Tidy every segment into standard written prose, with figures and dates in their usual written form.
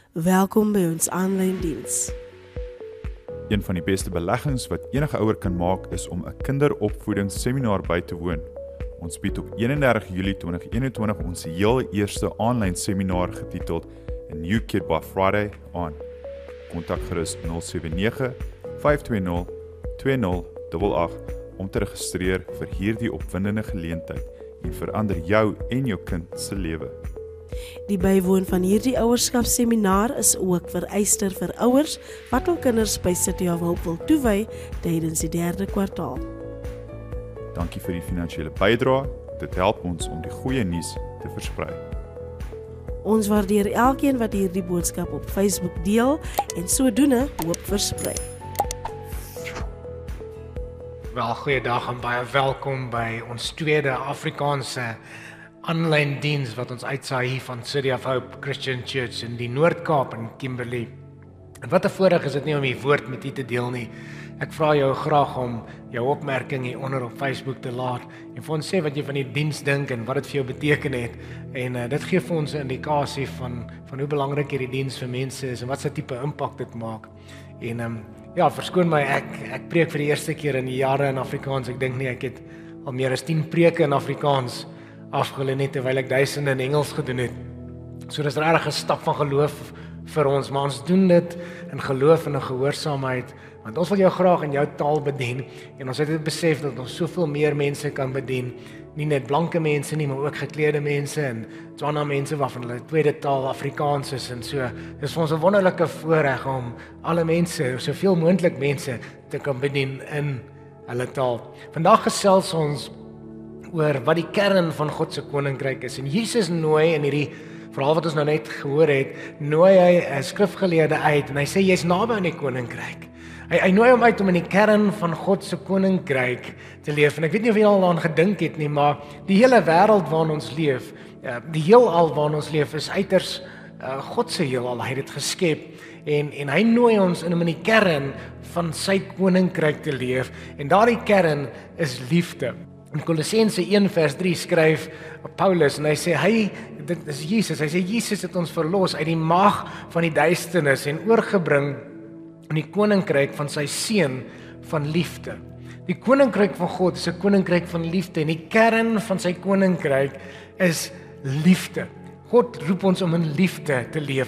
Welkom by ons aanlyn diens. Een van die beste beleggings wat enige ouer kan maak is om 'n kinderopvoedingsseminar by te woon. Ons bied op 31 Julie 2021 ons heel eerste aanlyn seminar getiteld A New Kid by Friday aan. Kontak gerus 079 520 2088 om te registreer vir hierdie opwindende geleentheid en verander jou en jou kind se lewe. Die bywoon van hierdie ouerskapsseminar is ook vereister vir ouers wat hul kinders by City of Hope wil toewy tydens die 3de kwartaal. Dankie vir die finansiële bydrae. Dit help ons om die goeie nuus te versprei. Ons waardeer elkeen wat hierdie boodskap op Facebook deel en sodoende hoop versprei. Wel, goeiedag en baie welkom by ons tweede Afrikaanse aanlyn diens wat ons uitsaai hier van City of Hope Christian Church in die Noord-Kaap in Kimberley. En wat 'n voorreg is dit nie om die woord met u te deel nie. Ek vra jou graag om jou opmerking hier onder op Facebook te laat en vir ons sê wat jy van die diens dink en wat dit vir jou beteken het. En dit gee vir ons 'n indikasie van hoe belangrik hierdie diens vir mense is en wat se tipe impak dit maak. En ja, verskoon my, ek preek vir die eerste keer in jare in Afrikaans. Ek dink nie ek het al meer as 10 preke in Afrikaans afgelê net terwyl ek duisende in Engels gedoen het. So dis regtig 'n stap van geloof vir ons, maar ons doen dit in geloof en in gehoorsaamheid, want ons wil jou graag in jou taal bedien en ons het dit besef dat ons soveel meer mense kan bedien, nie net blanke mense nie, maar ook geklede mense en Tswana mense waarvan hulle tweede taal Afrikaans is en so. Dis vir ons 'n wonderlike voorreg om alle mense, soveel moontlik mense te kan bedien in hulle taal. Vandag gesels ons oor wat die kern van God se koninkryk is. En Jesus nooi in hierdie verhaal wat ons nou net gehoor het, nooi hy 'n skrifgeleerde uit en hy sê jy's naby aan die koninkryk. Hy nooi hom uit om in die kern van God se koninkryk te leef. En ek weet nie of jy al daaraan gedink het nie, maar die hele wêreld waarin ons leef, die heelal waarin ons leef is uiters God se heelal. Hy het dit geskep en hy nooi ons om in die kern van sy koninkryk te leef. En daardie kern is liefde. In Kolossense 1 vers 3 skryf Paulus en hy sê dit is Jesus. Hy sê Jesus het ons verlos uit die mag van die duisternis en oorgebring in die koninkryk van sy seun van liefde. Die koninkryk van God is 'n koninkryk van liefde en die kern van sy koninkryk is liefde. God roep ons om in liefde te leef.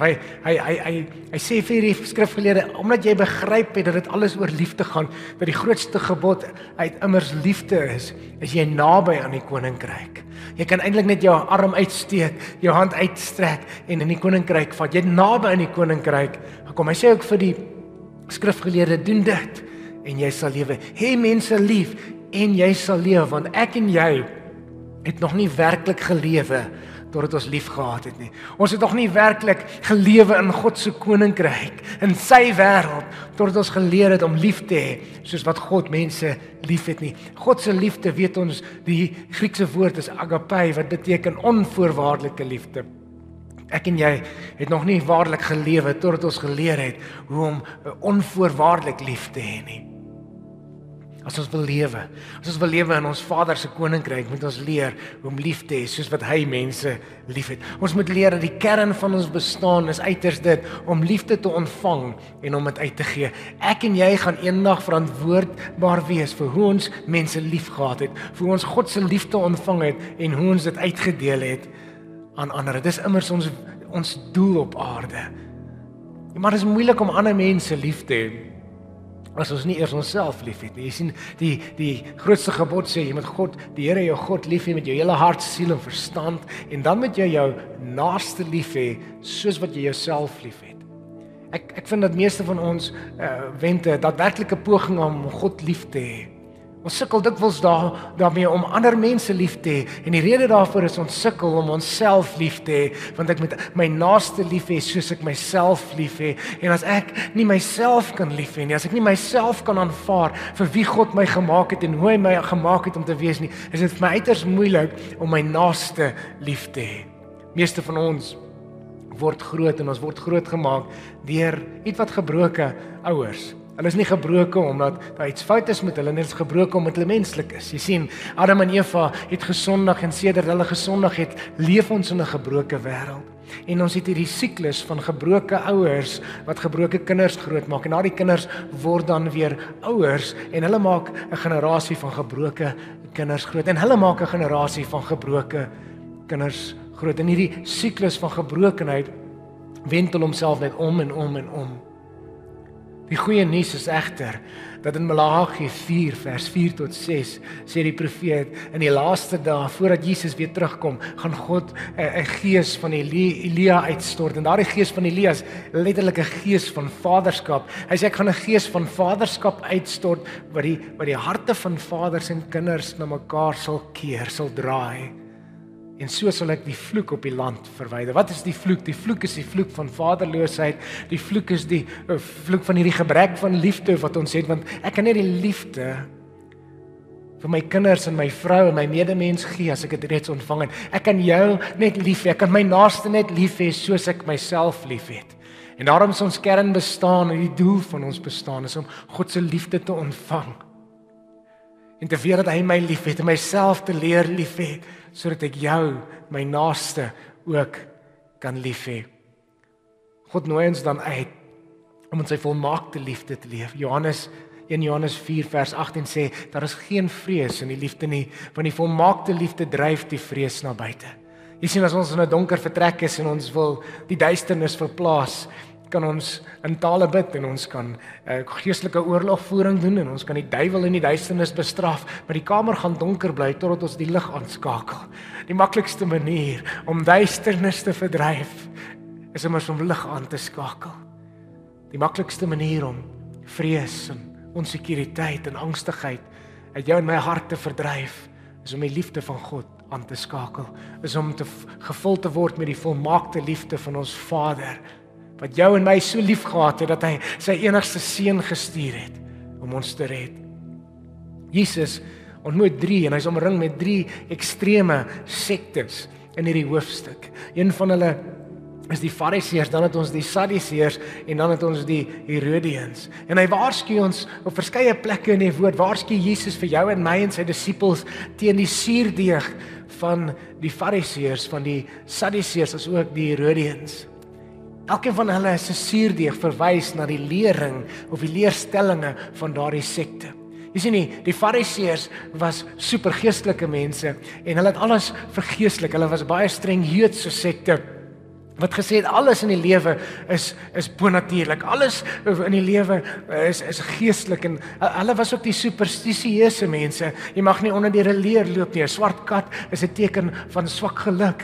Hy sê vir die skrifgeleerde, omdat jy begryp het dat dit alles oor liefde gaan, dat die grootste gebod uit immers liefde is jy naby aan die koninkryk. Jy kan eintlik net jou arm uitsteek, jou hand uitstrek en in die koninkryk vat. Jy naby aan die koninkryk gekom. Hy sê ook vir die skrifgeleerde, doen dit en jy sal lewe. Hê mense lief en jy sal lewe, want ek en jy het nog nie werklik gelewe totdat ons lief gehad het nie. Ons het nog nie werklik gelewe in God se koninkryk, in sy wêreld, totdat ons geleer het om lief te hê, soos wat God mense lief het nie. God se liefde, weet ons, die Griekse woord is agape, wat beteken onvoorwaardelike liefde. Ek en jy het nog nie waarlik gelewe totdat ons geleer het hoe om onvoorwaardelik lief te hê nie. As ons wil lewe in ons Vader se koninkryk, moet ons leer om lief te hê soos wat hy mense liefhet. Ons moet leer dat die kern van ons bestaan is uiters dit om liefde te ontvang en om dit uit te gee. Ek en jy gaan eendag verantwoordbaar wees vir hoe ons mense liefgehad het, vir hoe ons God se liefde ontvang het en hoe ons dit uitgedeel het aan ander. Dis immers ons doel op aarde. Maar dit is moeilik om ander mense lief te hê as ons nie eers onsself lief het nie. Jy sien, die grootste gebod sê, jy moet die Here jou God lief hê met jou hele hart, siel en verstand, en dan moet jy jou naaste lief hê, soos wat jy jouself lief het. Ek vind dat meeste van ons wente, daadwerklike poging om God lief te hê. Ons sukkel dikwels daarmee om ander mense lief te hê, en die rede daarvoor is ons sukkel om onsself lief te hê, want ek moet my naaste lief hê soos ek myself lief hê, en as ek nie myself kan lief hê nie, as ek nie myself kan aanvaar vir wie God my gemaak het en hoe hy my gemaak het om te wees nie, is dit vir my uiters moeilik om my naaste lief te hê. Meeste van ons word groot en ons word groot gemaak deur iets wat gebroke ouers Hulle is nie gebroken omdat daar iets fout is met hulle, hulle is gebroken omdat hulle menslik is. Jy sien, Adam en Eva het gesondig en sedert hulle gesondig het, leef ons in 'n gebroke wêreld. En ons het hierdie siklus van gebroke ouers wat gebroke kinders grootmaak en daardie kinders word dan weer ouers en hulle maak 'n generasie van gebroke kinders groot en hulle maak 'n generasie van gebroke kinders groot. En hierdie siklus van gebrokenheid wentel homself net om en om en om. Die goeie nuus is egter dat in Maleagi 4 vers 4 tot 6 sê die profeet in die laaste dae voordat Jesus weer terugkom, gaan God 'n gees van Elia uitstort en daardie gees van Elia is letterlik 'n gees van vaderskap. Hy sê ek gaan 'n gees van vaderskap uitstort wat die harte van vaders en kinders na mekaar sal keer, sal draai. En so sal ek die vloek op die land verwyder. Wat is die vloek? Die vloek is die vloek van vaderloosheid. Die vloek is die vloek van hierdie gebrek van liefde wat ons het, want ek kan net die liefde vir my kinders en my vrou en my medemens gee as ek dit reeds ontvang het. Ek kan jou net lief hê, ek kan my naaste net lief hê soos ek myself liefhet. En daarom is ons kern bestaan en die doel van ons bestaan is om God se liefde te ontvang. En te weet dat hy my liefhet en myself te leer lief hê, sodat ek jou, my naaste, ook kan lief hê. God nooi ons dan uit om in sy volmaakte liefde te leef. 1 Johannes 4 vers 18 sê, daar is geen vrees in die liefde nie, want die volmaakte liefde dryf die vrees na buite. Jy sien, as ons in 'n donker vertrek is en ons wil die duisternis verplaas, kan ons in tale bid en ons kan geestelike oorlogvoering doen en ons kan die duiwel in die duisternis bestraf, maar die kamer gaan donker bly totdat ons die lig aanskakel. Die maklikste manier om duisternis te verdryf is om lig aan te skakel. Die maklikste manier om vrees en onsekuriteit en angstigheid uit jou en my hart te verdryf is om die liefde van God aan te skakel, is om gevul te word met die volmaakte liefde van ons Vader, wat jou en my so lief gehad het, dat hy sy enigste seun gestuur het, om ons te red. Jesus ontmoet 3, en hy is omring met 3 ekstreme sektes in hierdie hoofstuk. Een van hulle is die Fariseërs, dan het ons die Sadduseërs, en dan het ons die Herodiëns. En hy waarsku ons op verskeie plekke in die woord, waarsku Jesus vir jou en my en sy disippels teen die suurdeeg van die Fariseërs, van die Sadduseërs, as ook die Herodiëns. Elkeen van hulle is 'n suurdeeg verwys na die lering of die leerstellinge van daardie sekte. Jy sien nie, die Fariseërs was supergeestelike mense en hulle het alles vergeestelik. Hulle was baie streng Joodse sekte wat gesê het alles in die lewe is bonatuurlik. Alles in die lewe is geestelik en hulle was ook die superstisieuse mense. Jy mag nie onder die leer loop nie. 'n Swart kat is 'n teken van swak geluk.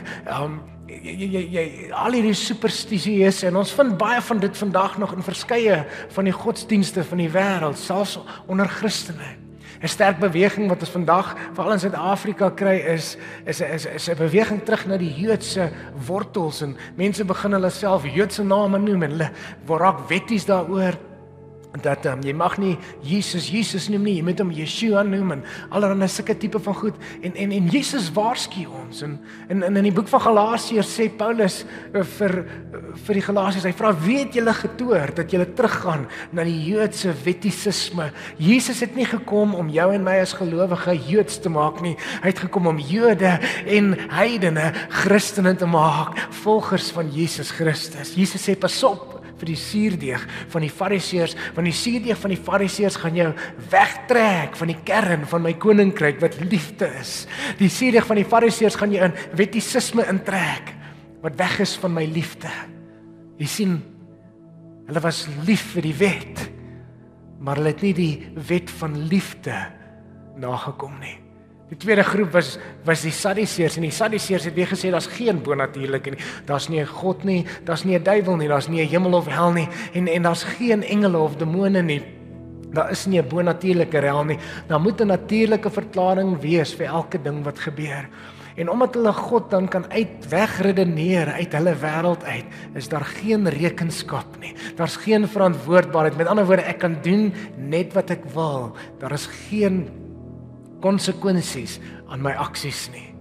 Al hierdie superstisieuse, en ons vind baie van dit vandag nog in verskeie van die godsdienste van die wêreld, selfs onder Christene. 'n Sterk beweging wat ons vandag veral in Suid-Afrika kry is 'n beweging terug na die Joodse wortels, en mense begin hulle self Joodse name noem en hulle raak wetties daaroor dat jy mag nie Jesus noem nie, jy moet hom Yeshua noem en allerlei sulke tipe van goed. En Jesus waarsku ons. En in die boek van Galasiërs sê Paulus vir die Galasiërs, hy vra, weet julle getoor dat julle teruggaan na die Joodse wettisisme? Jesus het nie gekom om jou en my as gelowige Joods te maak nie. Hy het gekom om Jode en heidene Christene te maak, volgers van Jesus Christus. Jesus sê pas op vir die suurdeeg van die Fariseërs, want die suurdeeg van die Fariseërs gaan jou wegtrek van die kern van my koninkryk wat liefde is. Die suurdeeg van die Fariseërs gaan jou in wettisisme intrek wat weg is van my liefde. Jy sien, hulle was lief vir die wet, maar hulle het nie die wet van liefde nagekom nie. Die tweede groep was die Sadduseërs, en die Sadduseërs het weer gesê, daar's geen bonatuurlike nie, daar's nie 'n God nie, daar's nie 'n duiwel nie, daar's nie 'n hemel of hel nie, en daar's geen engele of demone nie, daar is nie 'n bonatuurlike hel nie, daar moet 'n natuurlike verklaring wees vir elke ding wat gebeur. En omdat hulle God dan kan wegredeneer uit hulle wêreld uit, is daar geen rekenskap nie, daar's geen verantwoordbaarheid, met ander woorde, ek kan doen net wat ek wil, daar is geen konsekwensies aan my aksies nie.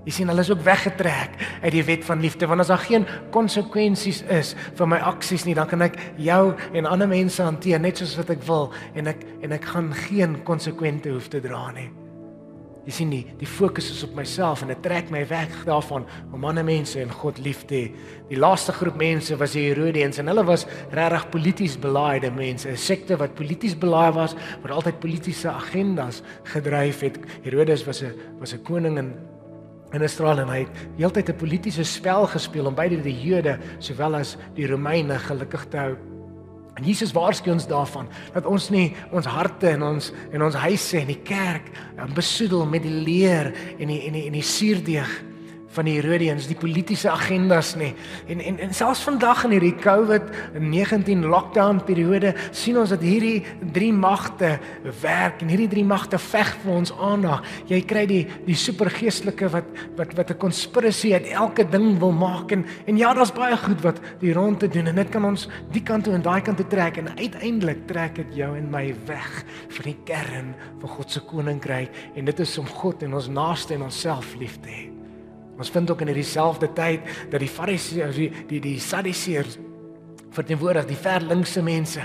Jy sien, hulle is ook weggetrek uit die wet van liefde, want as daar geen konsekwensies is vir my aksies nie, dan kan ek jou en ander mense hanteer net soos wat ek wil en ek gaan geen konsekwente hoef te dra nie. Jy sien, die fokus is op myself en dit trek my weg daarvan om ander mense en God lief te hê. Die laaste groep mense was die Herodians en hulle was regtig polities belaaide mense, 'n sekte wat polities belaai was, wat altyd politiese agendas gedryf het. Herodes was 'n koning in Israel en hy het heeltyd 'n politiese spel gespeel om beide die Jode sowel as die Romeine gelukkig te hou. En Jesus waarsku ons daarvan dat ons nie ons harte en ons huise en die kerk besoedel met die leer en die suurdeeg van die Herodians, die politiese agendas nie. En selfs vandag in hierdie COVID-19 lockdown periode sien ons dat hierdie 3 magte werk en hierdie 3 magte veg vir ons aandag. Jy kry die supergeestelike wat 'n konspirasie uit elke ding wil maak en ja, daar's baie goed wat die rond te doen en dit kan ons die kant toe en daai kant toe trek en uiteindelik trek dit jou en my weg van die kern van God se koninkryk en dit is om God en ons naaste en onsself lief te hê. Ons vind ook in hierdie selfde tyd dat die Fariseërs, die Sadduseërs verteenwoordig die verlinkse mense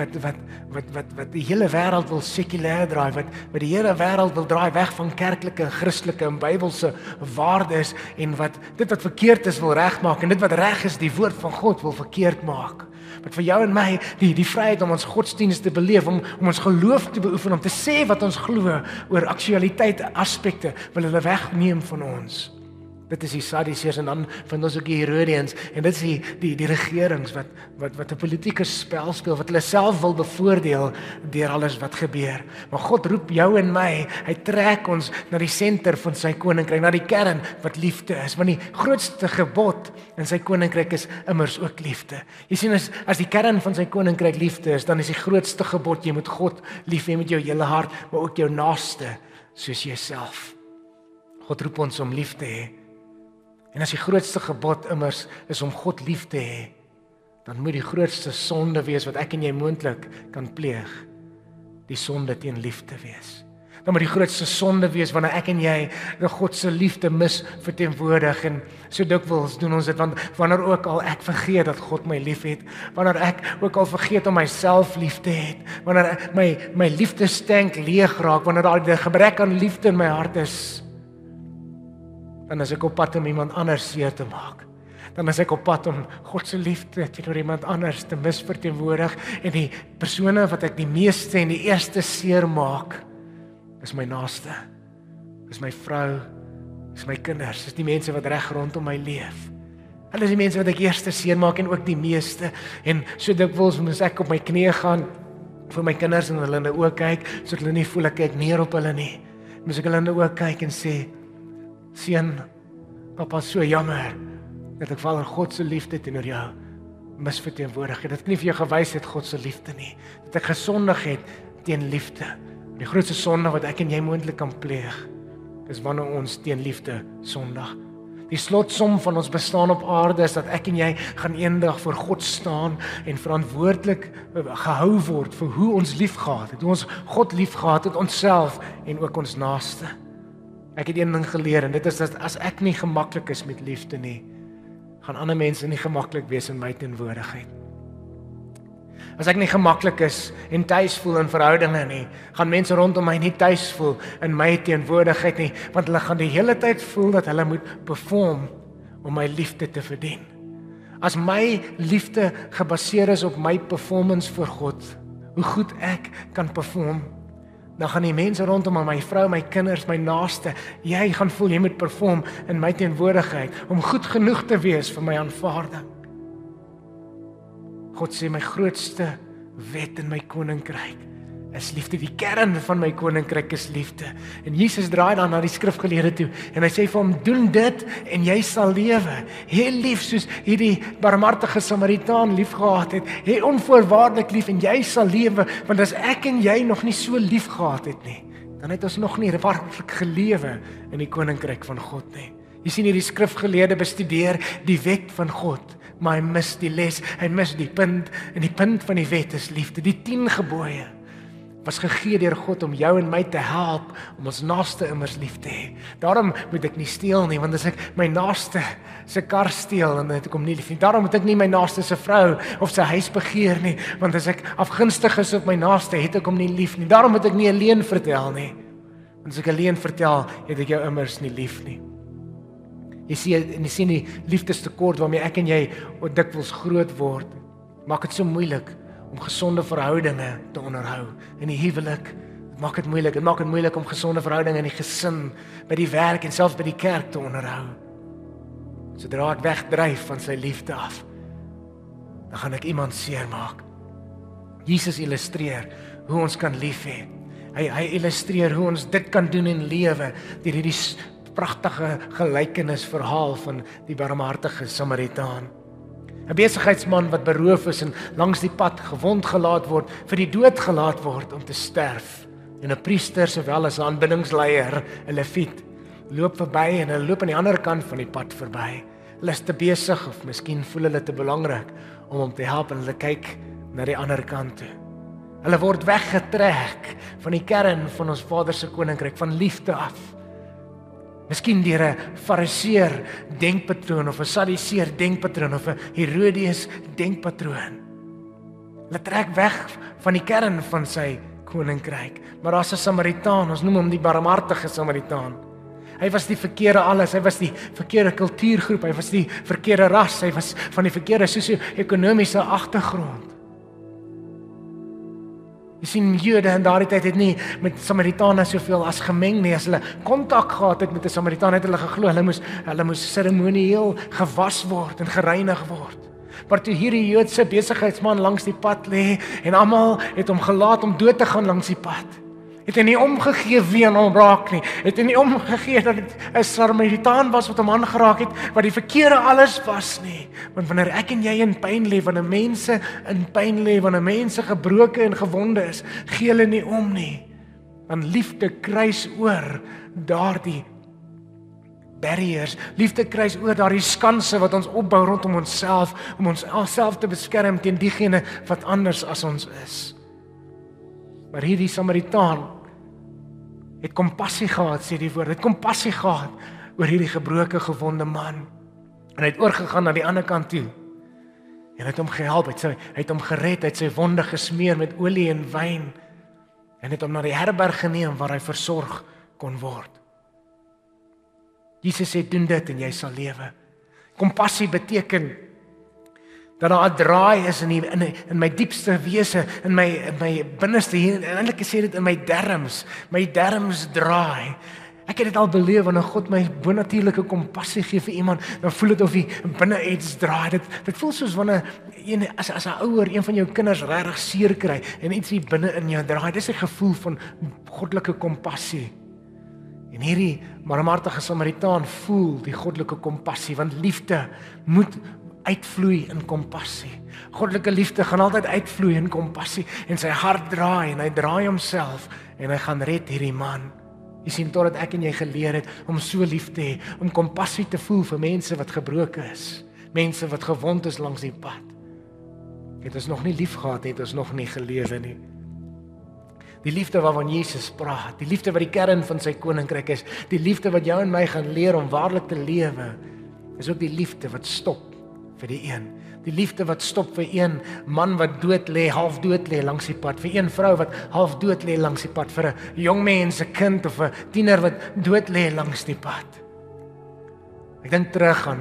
wat die hele wêreld wil sekulêr draai, wat die hele wêreld wil draai weg van kerklike, Christelike en Bybelse waardes en wat dit wat verkeerd is wil regmaak en dit wat reg is die woord van God wil verkeerd maak. Wat vir jou en my die vryheid om ons godsdienst te beleef, om ons geloof te beoefen, om te sê wat ons glo oor aktualiteit aspekte wil hulle wegneem van ons. Dit is die Sadduseërs en dan vind ons ook die Herodians en dit is die regerings wat 'n politieke spel speel wat hulle self wil bevoordeel deur alles wat gebeur. Maar God roep jou en my, hy trek ons na die senter van sy koninkryk, na die kern wat liefde is, want die grootste gebod in sy koninkryk is immers ook liefde. Jy sien as die kern van sy koninkryk liefde is, dan is die grootste gebod jy moet God lief hê met jou hele hart, maar ook jou naaste soos jouself. God roep ons om lief te hê. En as die grootste gebod immers is om God lief te hê, dan moet die grootste sonde wees wat ek en jy moontlik kan pleeg, die sonde teen liefde wees. Dan moet die grootste sonde wees wanneer ek en jy God se liefde misverteenwoordig en so dikwels doen ons dit, want wanneer ook al ek vergeet dat God my liefhet, wanneer ek ook al vergeet om myself lief te hê, wanneer my liefdestank leeg raak, wanneer daar 'n gebrek aan liefde in my hart is, dan is ek op pad om iemand anders seer te maak. Dan is ek op pad om God se liefde teenoor iemand anders te misverteenwoordig en die persone wat ek die meeste en die eerste seer maak, is my naaste, is my vrou, is my kinders, is die mense wat reg rondom my leef. Hulle is die mense wat ek eerste seer maak en ook die meeste. En so dikwels moet ek op my knieë gaan vir my kinders en hulle in die oë kyk, sodat hulle nie voel ek kyk neer op hulle nie. Moet ek hulle in die oë kyk en sê, seun, papa, so jammer dat ek val in God se liefde teenoor jou misverteenwoordig het. Dit het nie vir jou gewys het God se liefde nie. Dat ek gesondig het teen liefde. Die grootste sonde wat ek en jy moontlik kan pleeg, is wanneer ons teen liefde sondig. Die slotsom van ons bestaan op aarde is dat ek en jy gaan eendag voor God staan en verantwoordelik gehou word vir hoe ons liefgehad het, hoe ons God liefgehad het, onsself en ook ons naaste. Ek het een ding geleer en dit is dat as ek nie gemaklik is met liefde nie, gaan ander mense nie gemaklik wees in my teenwoordigheid. As ek nie gemaklik is en tuis voel in verhoudinge nie, gaan mense rondom my nie tuis voel in my teenwoordigheid nie, want hulle gaan die hele tyd voel dat hulle moet perform om my liefde te verdien. As my liefde gebaseer is op my performance voor God, hoe goed ek kan perform, dan gaan die mense rondom my vrou, my kinders, my naaste, jy gaan voel jy moet perform in my teenwoordigheid om goed genoeg te wees vir my aanvaarding. God sê my grootste wet in my koninkryk is liefde. Die kern van my koninkryk is liefde. En Jesus draai dan na die skrifgeleerde toe en hy sê vir hom, doen dit en jy sal lewe. Hê lief soos hierdie barmhartige Samaritaan lief gehad het. Hê onvoorwaardelik lief en jy sal lewe, want as ek en jy nog nie so lief gehad het nie, dan het ons nog nie werklik gelewe in die koninkryk van God nie. Jy sien hierdie skrifgeleerde bestudeer die wet van God, maar hy mis die les, hy mis die punt, en die punt van die wet is liefde, die 10 gebooie, was gegee deur God om jou en my te help om ons naaste immers lief te hê. Daarom moet ek nie steel nie, want as ek my naaste se kar steel, dan het ek hom nie lief nie. Daarom moet ek nie my naaste se vrou of sy huis begeer nie, want as ek afgunstig is op my naaste, het ek hom nie lief nie. Daarom moet ek nie 'n leuen vertel nie, want as ek 'n leuen vertel, het ek jou immers nie lief nie. Jy sien die liefdestekort waarmee ek en jy dikwels groot word, maak dit so moeilik om gesonde verhoudinge te onderhou. In die huwelik, dit maak dit moeilik om gesonde verhoudinge in die gesin, by die werk en selfs by die kerk te onderhou. Sodra ek wegdryf van sy liefde af, dan gaan ek iemand seermaak. Jesus illustreer hoe ons kan lief hê. Hy illustreer hoe ons dit kan doen in lewe deur hierdie pragtige gelykenisverhaal van die barmhartige Samaritaan. 'n Besigheidsman wat beroof is en langs die pad gewond gelaat word, vir die dood gelaat word om te sterf. En 'n priester sowel as 'n aanbiddingsleier, 'n leviet, loop verby en hulle loop aan die ander kant van die pad verby. Hulle is te besig of miskien voel hulle te belangrik om hom te help en hulle kyk na die ander kant toe. Hulle word weggetrek van die kern van ons Vader se koninkryk, van liefde af. Miskien deur 'n fariseer denkpatroon of 'n sadiseer denkpatroon of 'n Herodes denkpatroon. Hulle trek weg van die kern van sy koninkryk. Maar daar's 'n Samaritaan, ons noem hom die barmhartige Samaritaan. Hy was die verkeerde alles, hy was die verkeerde kultuurgroep, hy was die verkeerde ras, hy was van die verkeerde sosio-ekonomiese agtergrond. Jy sien, Jode in daardie tyd het nie met Samaritane soveel as gemeng nie. As hulle kontak gehad het met 'n Samaritaan, het hulle geglo hulle moes seremonieel gewas word en gereinig word. Maar toe hierdie Joodse besigheidsman langs die pad lê en almal het hom gelaat om dood te gaan langs die pad, het hy nie omgegee wie aan hom raak nie. Het hy nie omgegee dat dit 'n Samaritaan was wat hom aangeraak het, wat die verkeerde alles was nie. Want wanneer ek en jy in pyn lê, wanneer mense in pyn lê, wanneer mense gebroken en gewonde is, gee hulle nie om nie. Want liefde kruis oor daardie barriers. Liefde kruis oor daardie skanse wat ons opbou rondom onsself, om ons self te beskerm teen diegene wat anders as ons is. Maar hierdie Samaritaan het kompassie gehad, sê die woord, het kompassie gehad oor hierdie gebroke, gewonde man. En hy het oorgegaan na die ander kant toe. En het hom gehelp, hy het hom gered, hy het sy wonde gesmeer met olie en wyn. En het hom na die herberg geneem waar hy versorg kon word. Jesus sê, doen dit en jy sal lewe. Kompassie beteken dat daar 'n draai is in my diepste wese, in my binneste hier, en eintlik sê dit in my darmes draai. Ek het dit al beleef wanneer God my bonatuurlike kompassie gee vir iemand, dan voel dit of hy binne iets draai. Dit voel soos wanneer as 'n ouer een van jou kinders regtig seer kry en iets hier binne in jou draai. Dis 'n gevoel van goddelike kompassie. En hierdie barmhartige Samaritaan voel die goddelike kompassie, want liefde moet uitvloei in kompassie. Goddelike liefde gaan altyd uitvloei in kompassie en sy hart draai en hy draai homself en hy gaan red hierdie man. Jy sien, totdat ek en jy geleer het om so lief te hê, om kompassie te voel vir mense wat gebroken is, mense wat gewond is langs die pad. Het ons nog nie lief gehad, het ons nog nie gelewe nie. Die liefde waarvan Jesus praat, die liefde wat die kern van sy koninkryk is, die liefde wat jou en my gaan leer om waarlik te lewe, is ook die liefde wat stop vir die een. Die liefde wat stop vir een man wat dood lê, half dood lê langs die pad, vir een vrou wat half dood lê langs die pad, vir 'n jong mens, 'n kind of 'n tiener wat dood lê langs die pad. Ek dink terug aan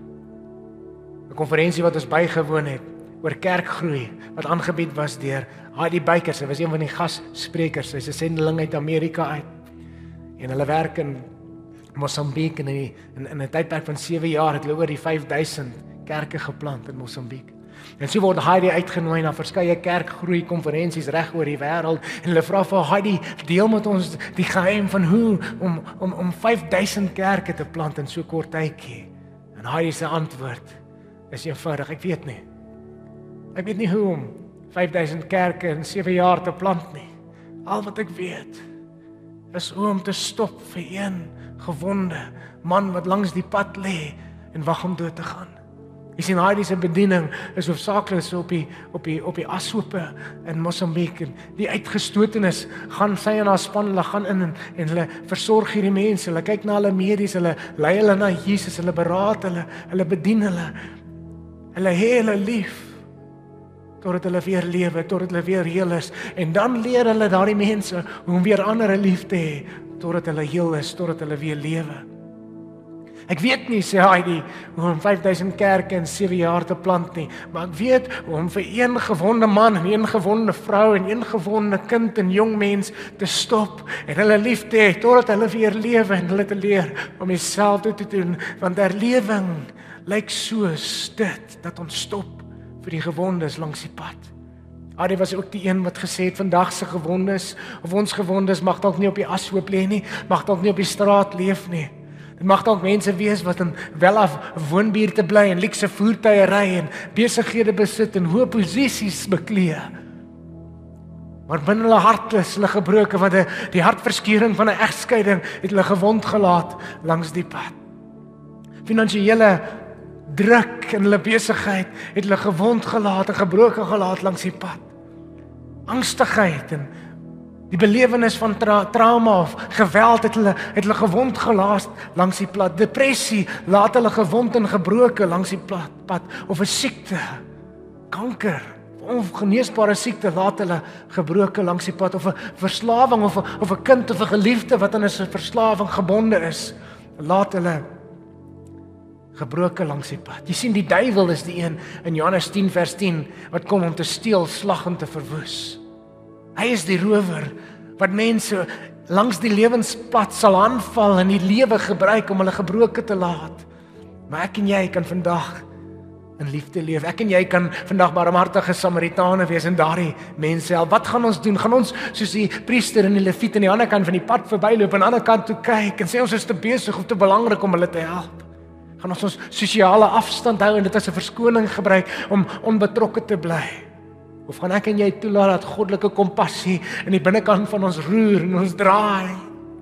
'n konferensie wat ons bygewoon het oor kerkgroei wat aangebied was deur Heidi Baker. Sy was een van die gassprekers. Sy's 'n sendeling uit Amerika uit. En hulle werk in Mosambiek en in 'n tydperk van 7 jaar het hulle oor die 5000 kerke geplant in Mosambiek. En so word Heidi uitgenooi na verskeie kerkgroei konferensies reg oor die wêreld en hulle vra vir Heidi, deel met ons die geheim van hoe om 5000 kerke te plant in so kort tydjie. En Heidi se antwoord is eenvoudig, ek weet nie. Ek weet nie hoe om 5000 kerke in 7 jaar te plant nie. Al wat ek weet is hoe om te stop vir een gewonde man wat langs die pad lê en wag om dood te gaan. Jy sien, Heidi se bediening is hoofsaaklik op die ashope in Mosambiek, en die uitgestotenis, gaan sy en haar span, hulle gaan in en hulle versorg hierdie mense, hulle kyk na hulle medies, hulle lei hulle na Jesus, hulle beraad hulle bedien hulle hê hulle lief, totdat hulle weer lewe, totdat hulle weer heel is, en dan leer hulle daardie mense hoe om weer ander lief te hê, totdat hulle heel is, totdat hulle weer lewe. Ek weet nie, sê Heidi, hoe om 5000 kerke in 7 jaar te plant nie, maar ek weet hoe om vir een gewonde man en een gewonde vrou en een gewonde kind en jong mens te stop en hulle lief te hê, totdat hulle weer lewe en hulle te leer om dieselfde te doen, want herlewing lyk soos dit, dat ons stop vir die gewondes langs die pad. Heidi was ook die een wat gesê het, vandag se gewondes, of ons gewondes mag dalk nie op die ashoop lê nie, mag dalk nie op die straat leef nie. Dit mag dalk mense wees wat in welaf woonbuurte bly en luukse voertuie ry en besighede besit en hoë posisies beklee. Maar binne hulle hart is hulle gebroken, want die hartverskeuring van 'n egskeiding het hulle gewond gelaat langs die pad. Finansiële druk in hulle besigheid het hulle gewond gelaat en gebroken gelaat langs die pad. Angstigheid en die belewenis van trauma of geweld het hulle gewond gelaat langs die pad. Depressie laat hulle gewond en gebroken langs die pad. Of 'n siekte, kanker, ongeneesbare siekte laat hulle gebroken langs die pad. Of 'n verslawing of 'n kind of 'n geliefde wat aan 'n verslawing gebonde is, laat hulle gebroken langs die pad. Jy sien, die duiwel is die een in Johannes 10 vers 10 wat kom om te steel, slag en te verwoes. Hy is die rower wat mense langs die lewenspad sal aanval en die lewe gebruik om hulle gebroken te laat. Maar ek en jy kan vandag in liefde leef. Ek en jy kan vandag barmhartige Samaritane wees en daardie mense help. Wat gaan ons doen? Gaan ons soos die priester en die leviet aan die ander kant van die pad verbyloop en aan die ander kant toe kyk en sê ons is te besig of te belangrik om hulle te help? Gaan ons sosiale afstand hou en dit as 'n verskoning gebruik om onbetrokke te bly? Of gaan ek en jy toelaat dat goddelike kompassie in die binnekant van ons roer en ons draai,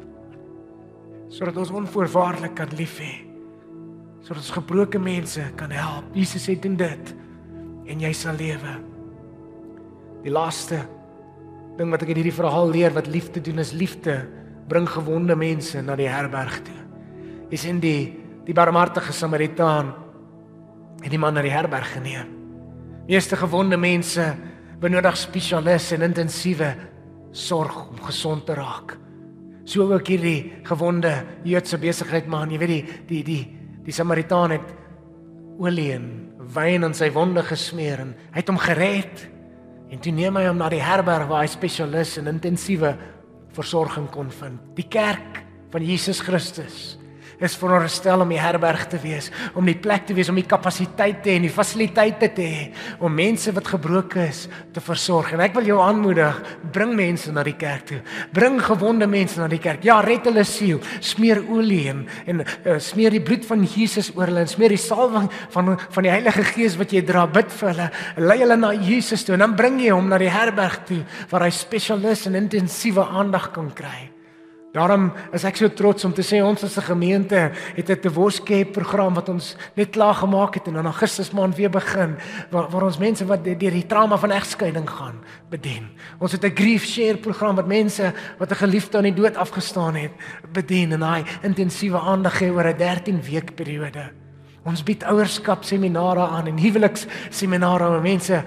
sodat ons onvoorwaardelik kan lief hê, sodat ons gebroke mense kan help? Jesus sê, doen dit en jy sal lewe. Die laaste ding wat ek in hierdie verhaal leer wat liefde doen is, liefde bring gewonde mense na die herberg toe. Jy sien, die barmhartige Samaritaan het die man na die herberg geneem. Meeste gewonde mense benodig spesialis en intensiewe sorg om gesond te raak. So ook hierdie gewonde Joodse besigheidman, jy weet die Samaritaan het olie en wyn aan sy wonde gesmeer en hy het hom gered. En toe neem hy hom na die herberg waar hy spesialis en intensiewe versorging kon vind. Die kerk van Jesus Christus is veronderstel om die herberg te wees, om die plek te wees, om die kapasiteit te hê en die fasiliteite te hê, om mense wat gebroken is te versorg. En ek wil jou aanmoedig, bring mense na die kerk toe, bring gewonde mense na die kerk. Ja, red hulle siel, smeer olie en smeer die bloed van Jesus oor hulle, en smeer die salwing van die Heilige Gees wat jy dra, bid vir hulle, lei hulle na Jesus toe, en dan bring jy hom na die herberg toe, waar hy spesialis en intensiewe aandag kan kry. Daarom is ek so trots om te sê, ons as 'n gemeente het 'n divorce care program wat ons net klaar gemaak het en in Augustus maand weer begin, waar ons mense wat deur die trauma van egskeiding gaan bedien. Ons het 'n grief share program wat mense wat 'n geliefde aan die dood afgestaan het, bedien en hy intensiewe aandag gee oor 'n 13 week periode. Ons bied ouerskap seminare aan en huweliksseminare aan mense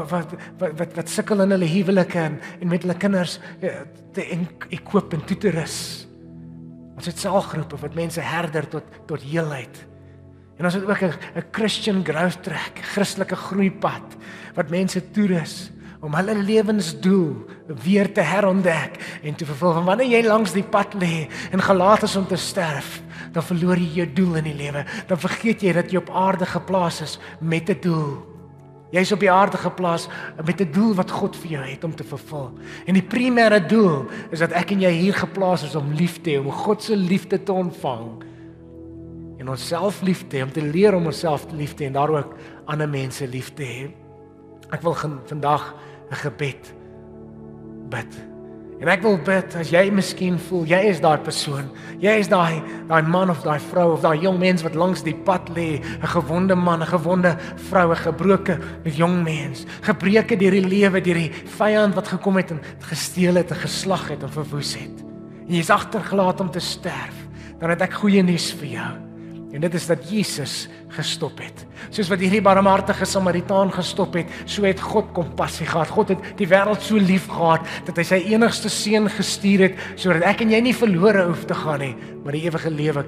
wat sukkel in hulle huwelike en met hulle kinders te equip en toe te rus. Ons het selgroepe wat mense herder tot heelheid. En ons het ook 'n Christian growth track, Christelike groeipad wat mense toerus om hulle lewensdoel weer te herontdek en te vervul. Want wanneer jy langs die pad lê en gelaat is om te sterf, dan verloor jy jou doel in die lewe. Dan vergeet jy dat jy op aarde geplaas is met 'n doel. Jy is op die aarde geplaas met 'n doel wat God vir jou het om te vervul. En die primêre doel is dat ek en jy hier geplaas is om lief te hê, om God se liefde te ontvang. En onsself lief te hê, om te leer om onsself lief te hê en daar ook ander mense lief te hê. Ek wil vandag 'n gebed bid. En ek wil bid, as jy miskien voel, jy is daai persoon, jy is daai man of daai vrou of daai jong mens wat langs die pad lê, 'n gewonde man, 'n gewonde vrou, 'n gebroke jong mens, gebreke deur die lewe, deur die vyand wat gekom het en gesteel het, en geslag het en verwoes het. En jy's agtergelaat om te sterf. Dan het ek goeie nuus vir jou. En dit is dat Jesus gestop het. Soos wat hierdie barmhartige Samaritaan gestop het, so het God kompassie gehad. God het die wêreld so lief gehad dat hy sy enigste seun gestuur het sodat ek en jy nie verlore hoef te gaan nie, maar die ewige lewe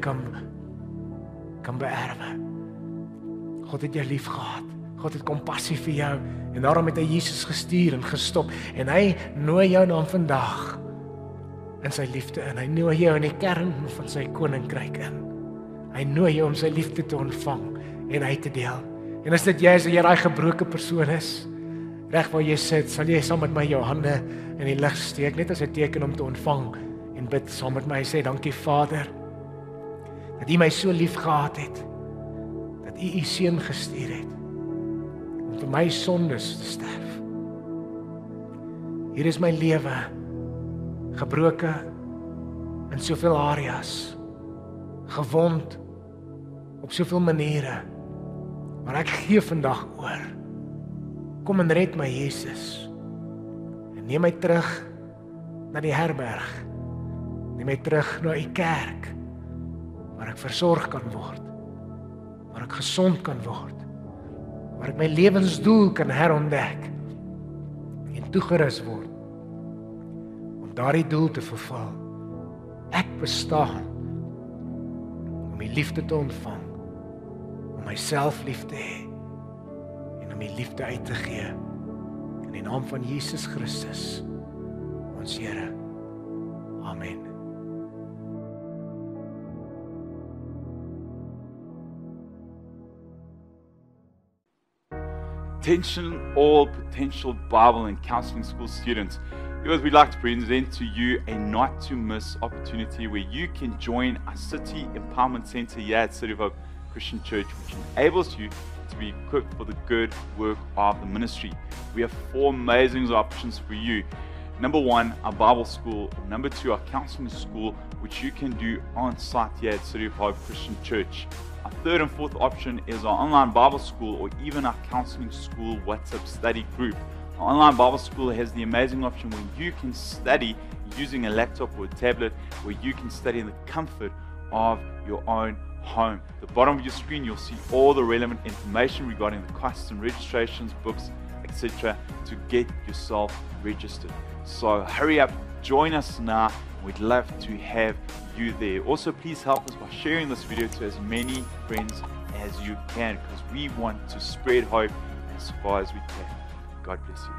kan beerwe. God het jou lief gehad. God het kompassie vir jou en daarom het hy Jesus gestuur en gestop en hy nooi jou dan vandag in sy liefde in. Hy nooi jou in die kern van sy koninkryk in. Hy nooi jou om sy liefde te ontvang en uit te deel. En as dit jy is, jy daai gebroke persoon is, reg waar jy sit, sal jy saam met my jou hande in die lug steek, net as 'n teken om te ontvang en bid saam met my, sê dankie Vader, dat U my so lief gehad het, dat U seun gestuur het, om vir my sondes te sterf. Hier is my lewe, gebroke in soveel areas, gewond op soveel maniere, maar ek gee vandag oor. Kom en red my Jesus, en neem my terug na die herberg, neem my terug na U kerk, waar ek versorg kan word, waar ek gesond kan word, waar ek my lewensdoel kan herontdek, en toegerus word, om daardie doel te vervul. Ek bestaan, om die liefde te ontvang, om myself lief te hê, en om die liefde uit te gee, in die naam van Jesus Christus, ons Here. Amen. Attention all potential Bible and counseling school students. We'd like to present to you a not to miss opportunity where you can join our City Empowerment Center here at City of Hope Christian Church, which enables you to be equipped for the good work of the ministry. We have 4 amazing options for you. Number 1, our Bible school. Number 2, our counseling school, which you can do on site here at City of Hope Christian Church. Our 3rd and 4th option is our online Bible school or even our counseling school WhatsApp study group. Our online Bible school has the amazing option where you can study using a laptop or a tablet, where you can study in the comfort of your own home. At the bottom of your screen, you'll see all the relevant information regarding the costs and registrations, books, etc. to get yourself registered. So hurry up, join us now. We'd love to have you there. Also, please help us by sharing this video to as many friends as you can, because we want to spread hope as far as we can. God bless you.